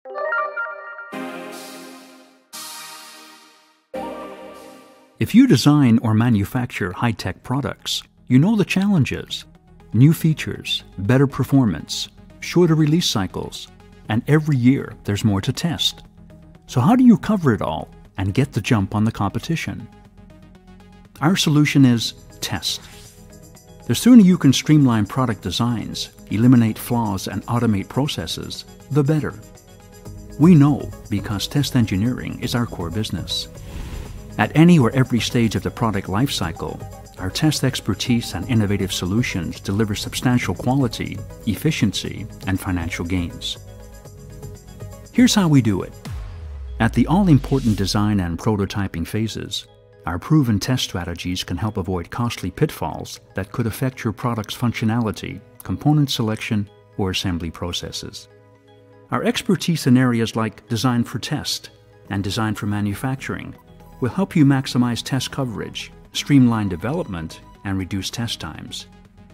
If you design or manufacture high-tech products, you know the challenges: new features, better performance, shorter release cycles, and every year there's more to test. So how do you cover it all and get the jump on the competition? Our solution is test. The sooner you can streamline product designs, eliminate flaws, and automate processes, the better. We know because test engineering is our core business. At any or every stage of the product lifecycle, our test expertise and innovative solutions deliver substantial quality, efficiency, and financial gains. Here's how we do it. At the all-important design and prototyping phases, our proven test strategies can help avoid costly pitfalls that could affect your product's functionality, component selection, or assembly processes. Our expertise in areas like design for test and design for manufacturing will help you maximize test coverage, streamline development, and reduce test times.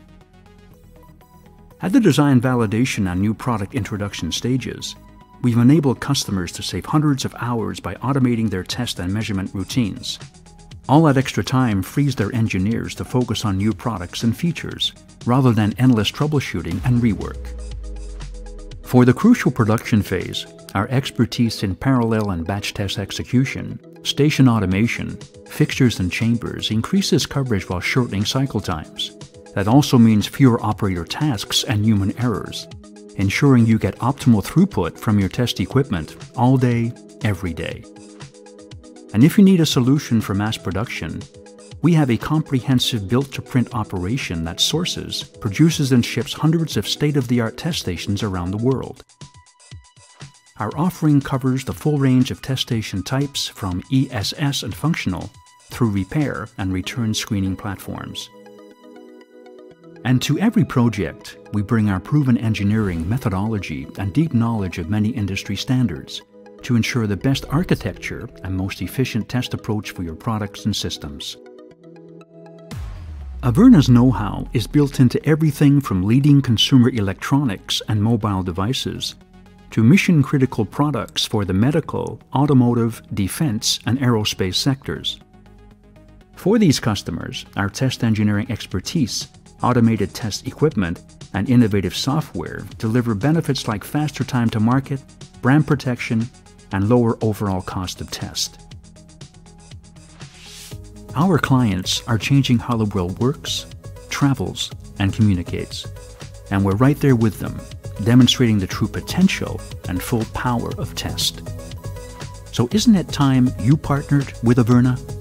At the design validation and new product introduction stages, we've enabled customers to save hundreds of hours by automating their test and measurement routines. All that extra time frees their engineers to focus on new products and features, rather than endless troubleshooting and rework. For the crucial production phase, our expertise in parallel and batch test execution, station automation, fixtures and chambers increases coverage while shortening cycle times. That also means fewer operator tasks and human errors, ensuring you get optimal throughput from your test equipment all day, every day. And if you need a solution for mass production, we have a comprehensive built-to-print operation that sources, produces, and ships hundreds of state-of-the-art test stations around the world. Our offering covers the full range of test station types from ESS and functional through repair and return screening platforms. And to every project, we bring our proven engineering methodology and deep knowledge of many industry standards to ensure the best architecture and most efficient test approach for your products and systems. Averna's know-how is built into everything from leading consumer electronics and mobile devices to mission-critical products for the medical, automotive, defense, and aerospace sectors. For these customers, our test engineering expertise, automated test equipment, and innovative software deliver benefits like faster time to market, brand protection, and lower overall cost of test. Our clients are changing how the world works, travels, and communicates, and we're right there with them, demonstrating the true potential and full power of test. So isn't it time you partnered with Averna?